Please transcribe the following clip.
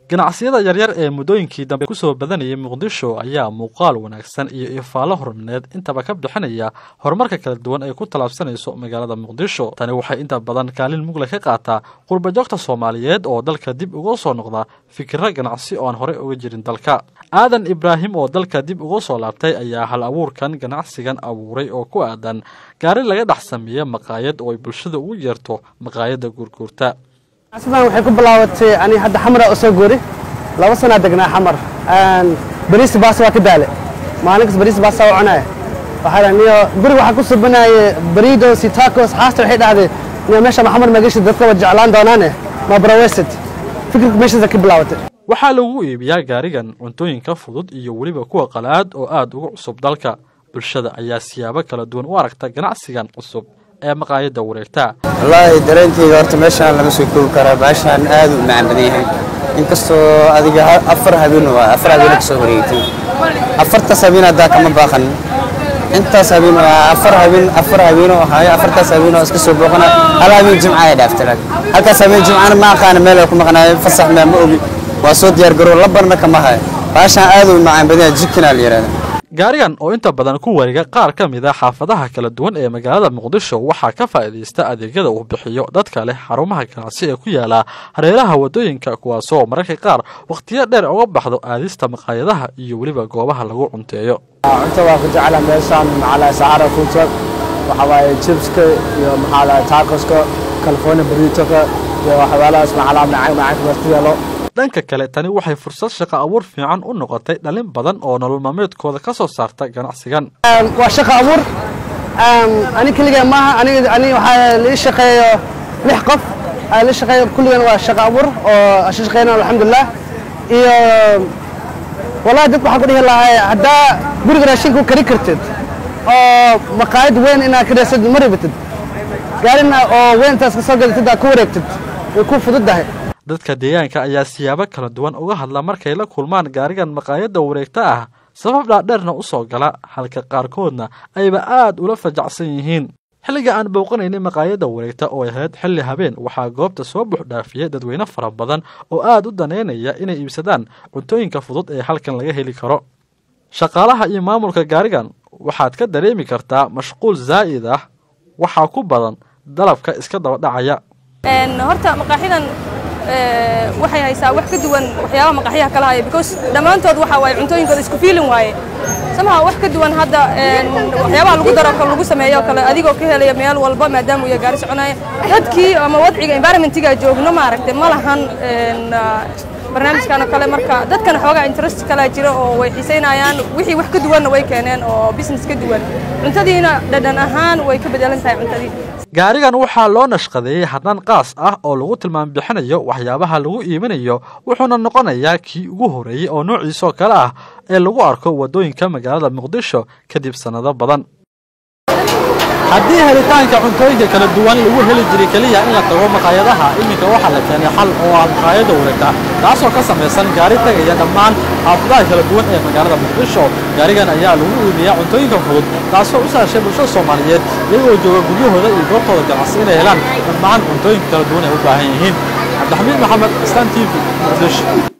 ganacsiyada yaryar ee muddooyinkii dambe ku soo badanayay Muqdisho ayaa muuqaal wanaagsan iyo ifaalo horumarineed intaba ka bixinaya horumarka kala duwan ee ku talaabsanayso magaalada Muqdisho. Tani waxay inta badan kaalin mug leh ka qaataa qurba joogta Soomaaliyeed oo dalka dib uga soo noqda fikrad ganacsi oo aan hore uga jirin dalka. Aadan Ibraahim oo dalka dib uga soo laabtay ayaa hal abuurkan ganacsigan abuuray oo ku aadan gaari laga dhax sameeyo maqaayad oo ay bulshada ugu yeerto maqaayada gurgurta. أصلاً وحكي بلاوت أنا هذا حمرة أسوقوري لو سنة دقنا حمر بريس باس وكدالة ما نقص بريس باس وعناه وحنا نيو قري وحكوا صبنا بريدو سيتاكوس حاصل الحين هذا نيو ماشى محمر ما قيش دتك وجعلان دونانه ما بروست فكرة ماشى ذاك بلاوت waxaa lagu iibiyaa gaarigan cuntooyinka fudud iyo waliba kuwa qalaad oo aad ugu cusub dalka bulshada ayaa siyaabo kala duwan u aragta ganacsigan cusub ee maqaayada wareegta. Wallahi dareenkayga horta meeshaan lama soo koobi karo baashaan aad u macaan badan yahay inkastoo adiga afar habeen ka soo wareegtay afartaas habeen hadda kama baaqan intaas habeen afar habeen oo haya afartaas habeen oo iska soo booqana hal habeen jimcaha ay dhaaftay halkaas habeen jimcaha ma aqaan meel ku maqnaayo fasax ma ogi waa soo diyaar garow la barna kama hayo baashaan aad u macaan badan jikina la yiraahdo. gaarigan oo inta badan ku wareega qaar ka mid ah xaafadaha kala duwan ee magaalada Muqdisho waxaa ka faa'iideysta adeegyada uu bixiyo dadka leh xarumaha ganacsi ee ku yaala hareeraha wadooyinka kuwaas oo mararka qaar waqtiyo dheer uga baxdo aadista maqaayadaha iyo waliba goobaha lagu cunteeyo. cunto waa ku jecel meeshaan macala saara food truck waxa waaye chipska iyo macala tacoska California burrito-ka iyo waxyaalahaas macala macaan martiyalo. dhanka kale tani waxay fursad shaqo abuur fiican u noqotay dhalin badan oo nolol maalmeedkooda ka soo saarta ganacsigan. waa shaqo abuur ani kaliya maaha ani waxa la shaqeeyo 6 qof la shaqeeyo kulligan waa shaqo abuur oo shaqeynaa alxamdulillah iyo wallahi dad waxa ku dhihi lahaa hadda guriga raashinku kari kartid oo maqaayad weyn inaad ka raasad maribtid gaarina oo weyntaas ka soo gadatid ku wareegtid ku fududahay. dadka deegaanka ayaa siyaabo kala duwan uga hadla markay la kulmaan gaarigan maqaayada wareegta ah sabab dhaadheerna u soo gala halka qaarkoodna ayba aad ula fajacsan yihiin. xilliga aan booqanaynay maqaayada wareegta oo ahayd xilli habeen waxaa goobta soo buux dhaafiyay dadweyne fara badan oo aad u daneynaya inay iibsadaan cuntooyinka fudud ee halkan laga heli karo. shaqaalaha iyo maamulka gaarigan waxaad ka dareemi kartaa mashquul zaa'id ah waxaa ku badan dalabka iska daba dhacaya. horta maqaaxidan waxay haysaa wax ka duwan waxyaabo maqaaxiyaha kala haya because dhamaantood waxa way cuntooyinkooda isku fiilin waaye samaha wax ka duwan hadda waxyaabaha lagu daro kale lagu sameeyo kale adigoo ka helaya meel walba maadaama uu gaari soconaya dadkii ama wadciga environmentiga joogno ma aragtay ma lahan barnaamijkan kale marka dadkan xoogaa interest kala jira oo way xiiseynayaan wixii wax ka duwan way keeneen oo business ka duwan cuntadiina dhadhan ahaan way ka bedelan tahay cuntadii. gaarigan waxaa loo nashqadeeyay haddaan qaas ah oo lagu tilmaam bixinayo waxyaabaha lagu iibinayo wuxuuna noqonayaa kii ugu horeeyay oo noociisa kale ah ee lagu arko wadooyinka magaalada Muqdisho kadib sanado badan. haddii helitaanka cuntooyinka kala duwan lagu heli jiray kaliya in la tago maqaayadaha iminka waxaa la keenay xal oo ah maqaayada wareegta taasoo ka samaysan gaari tagaya dhammaan xaafadaha kala duwan ee magaalada Muqdisho. gaarigan ayaa lagu iibiyaa cuntooyinka fudud taasoo u sahashay bulshada Soomaaliyeed iyagoo jooga guryahooda iyo goobtooda ganacsi inay helaan dhammaan cuntooyinka kala duwan ee u baahan yihiin. Cabdixamiid Maxamed, Stan TV, Muqdisho.